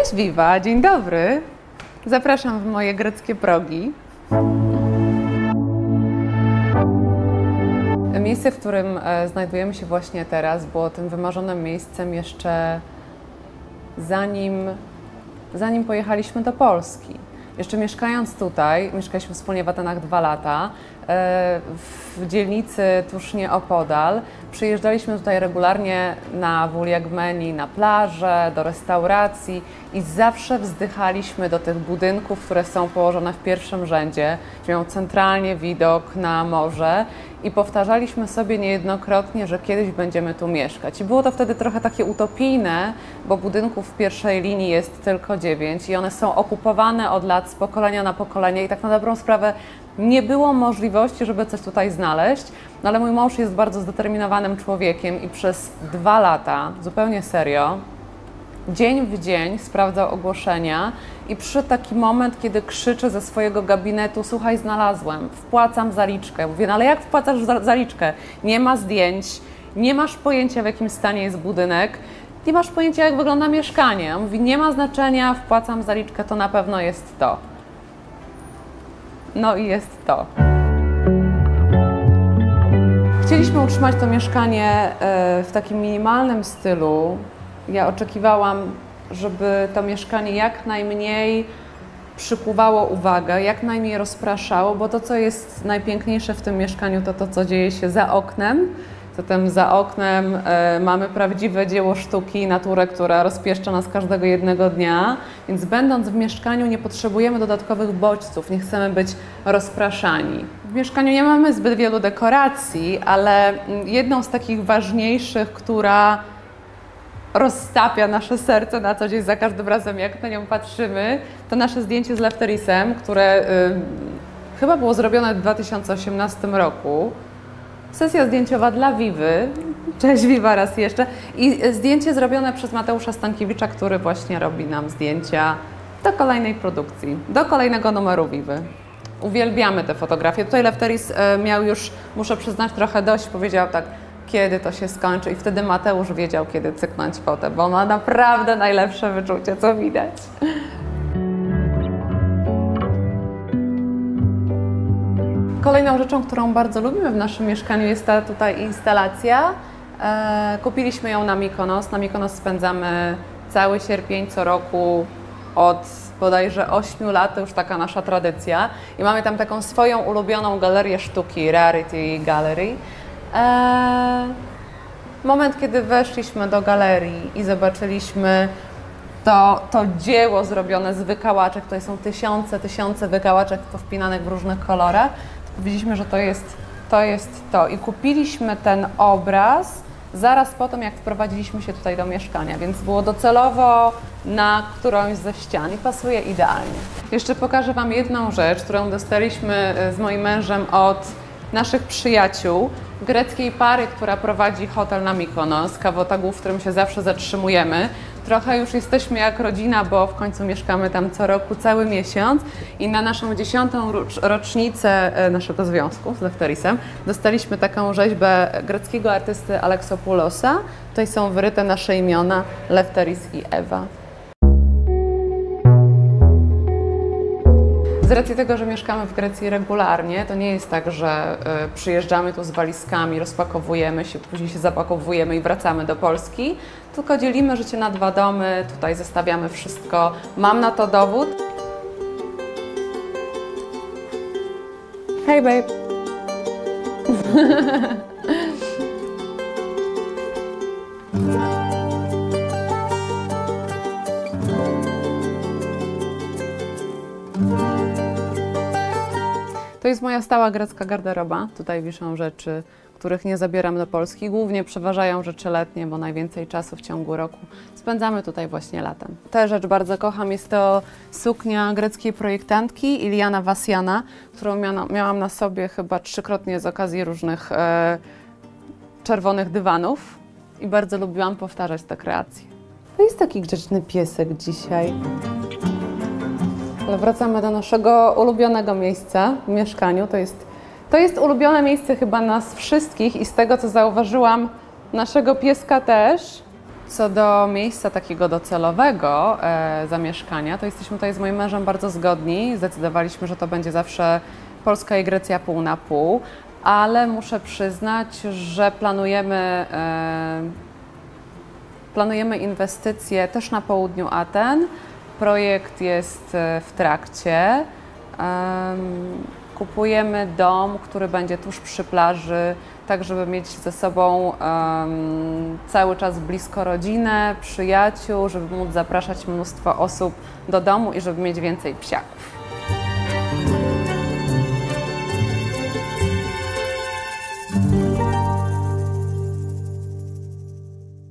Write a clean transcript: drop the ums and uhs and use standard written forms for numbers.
Cześć Viva, dzień dobry. Zapraszam w moje greckie progi. Miejsce, w którym znajdujemy się właśnie teraz, było tym wymarzonym miejscem jeszcze zanim pojechaliśmy do Polski. Jeszcze mieszkając tutaj, mieszkaliśmy wspólnie w Atenach 2 lata, w dzielnicy tuż nieopodal. Przyjeżdżaliśmy tutaj regularnie na Vouliagmeni, na plażę, do restauracji i zawsze wzdychaliśmy do tych budynków, które są położone w pierwszym rzędzie, że mają centralnie widok na morze i powtarzaliśmy sobie niejednokrotnie, że kiedyś będziemy tu mieszkać. I było to wtedy trochę takie utopijne, bo budynków w pierwszej linii jest tylko 9 i one są okupowane od lat z pokolenia na pokolenie i tak na dobrą sprawę nie było możliwości, żeby coś tutaj znaleźć, no ale mój mąż jest bardzo zdeterminowanym człowiekiem i przez 2 lata, zupełnie serio, dzień w dzień sprawdzał ogłoszenia i przyszedł taki moment, kiedy krzyczy ze swojego gabinetu: słuchaj, znalazłem, wpłacam zaliczkę. Mówię, no ale jak wpłacasz zaliczkę? Nie ma zdjęć, nie masz pojęcia, w jakim stanie jest budynek, nie masz pojęcia, jak wygląda mieszkanie. On mówi, nie ma znaczenia, wpłacam zaliczkę, to na pewno jest to. No i jest to. Chcieliśmy utrzymać to mieszkanie w takim minimalnym stylu. Ja oczekiwałam, żeby to mieszkanie jak najmniej przykuwało uwagę, jak najmniej rozpraszało, bo to, co jest najpiękniejsze w tym mieszkaniu, to to, co dzieje się za oknem. Zatem za oknem mamy prawdziwe dzieło sztuki, naturę, która rozpieszcza nas każdego jednego dnia, więc będąc w mieszkaniu nie potrzebujemy dodatkowych bodźców, nie chcemy być rozpraszani. W mieszkaniu nie mamy zbyt wielu dekoracji, ale jedną z takich ważniejszych, która roztapia nasze serce na co dzień za każdym razem, jak na nią patrzymy, to nasze zdjęcie z Lefterisem, które chyba było zrobione w 2018 roku. Sesja zdjęciowa dla Vivy. Cześć Viva raz jeszcze. I zdjęcie zrobione przez Mateusza Stankiewicza, który właśnie robi nam zdjęcia do kolejnej produkcji, do kolejnego numeru Vivy. Uwielbiamy te fotografie. Tutaj Lefteris miał już, muszę przyznać, trochę dość. Powiedział tak, kiedy to się skończy i wtedy Mateusz wiedział, kiedy cyknąć fotę, bo ma naprawdę najlepsze wyczucie, co widać. Kolejną rzeczą, którą bardzo lubimy w naszym mieszkaniu, jest ta tutaj instalacja. Kupiliśmy ją na Mykonos. Na Mykonos spędzamy cały sierpień co roku od bodajże 8 lat, to już taka nasza tradycja. I mamy tam taką swoją ulubioną galerię sztuki, Rarity Gallery. Moment, kiedy weszliśmy do galerii i zobaczyliśmy to dzieło zrobione z wykałaczek, tutaj są tysiące wykałaczek powpinanych w różnych kolorach, widzieliśmy, że to jest to. I kupiliśmy ten obraz zaraz po tym, jak wprowadziliśmy się tutaj do mieszkania, więc było docelowo na którąś ze ścian i pasuje idealnie. Jeszcze pokażę Wam jedną rzecz, którą dostaliśmy z moim mężem od naszych przyjaciół, greckiej pary, która prowadzi hotel na Mykonos, Kavotagu, w którym się zawsze zatrzymujemy. Trochę już jesteśmy jak rodzina, bo w końcu mieszkamy tam co roku cały miesiąc i na naszą 10. rocznicę naszego związku z Lefterisem dostaliśmy taką rzeźbę greckiego artysty Alexopoulosa. Tutaj są wyryte nasze imiona, Lefteris i Ewa. Z racji tego, że mieszkamy w Grecji regularnie, to nie jest tak, że przyjeżdżamy tu z walizkami, rozpakowujemy się, później się zapakowujemy i wracamy do Polski, tylko dzielimy życie na 2 domy, tutaj zestawiamy wszystko. Mam na to dowód. Hey babe! To jest moja stała grecka garderoba. Tutaj wiszą rzeczy, których nie zabieram do Polski. Głównie przeważają rzeczy letnie, bo najwięcej czasu w ciągu roku spędzamy tutaj właśnie latem. Tę rzecz bardzo kocham. Jest to suknia greckiej projektantki Iliana Vassiana, którą miałam na sobie chyba 3-krotnie z okazji różnych czerwonych dywanów i bardzo lubiłam powtarzać te kreacje. To jest taki grzeczny piesek dzisiaj. Ale wracamy do naszego ulubionego miejsca w mieszkaniu. To jest ulubione miejsce chyba nas wszystkich i z tego, co zauważyłam, naszego pieska też. Co do miejsca takiego docelowego zamieszkania, to jesteśmy tutaj z moim mężem bardzo zgodni. Zdecydowaliśmy, że to będzie zawsze Polska i Grecja pół na pół, ale muszę przyznać, że planujemy inwestycje też na południu Aten. Projekt jest w trakcie. Kupujemy dom, który będzie tuż przy plaży, tak żeby mieć ze sobą cały czas blisko rodzinę, przyjaciół, żeby móc zapraszać mnóstwo osób do domu i żeby mieć więcej psiaków.